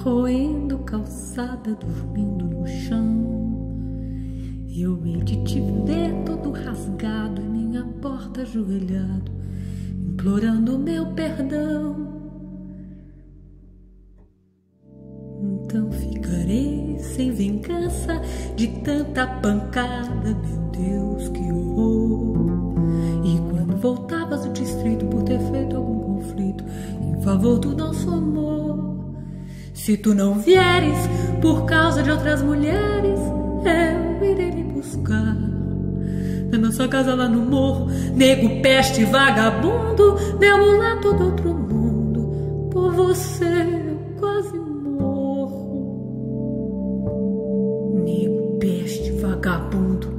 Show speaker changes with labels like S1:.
S1: roendo calçada, dormindo no chão. Eu hei de te ver todo rasgado em minha porta ajoelhado, implorando meu perdão. Então ficarei sem vingança de tanta pancada, meu Deus, que horror. E quando voltavas do distrito por ter feito algum conflito em favor do nosso amor, se tu não vieres por causa de outras mulheres, eu irei me buscar na nossa casa lá no morro, nego, peste, vagabundo, meu mulato do outro mundo. Por você eu quase morro. Nego, peste, vagabundo,